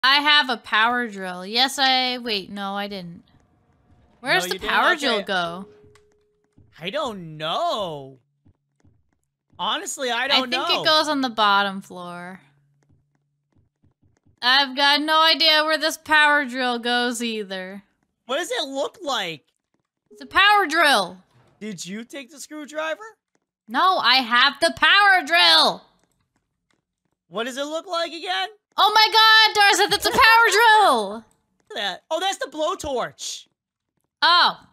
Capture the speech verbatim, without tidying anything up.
I have a power drill. Yes, I... Wait, no, I didn't. Where's No, the power okay. drill go? I don't know. Honestly, I don't know. I think know. It goes on the bottom floor. I've got no idea where this power drill goes either. What does it look like? It's a power drill. Did you take the screwdriver? No, I have the power drill. What does it look like again? Oh my god, Darza, that's a power drill. That. Oh, that's the blowtorch. Oh.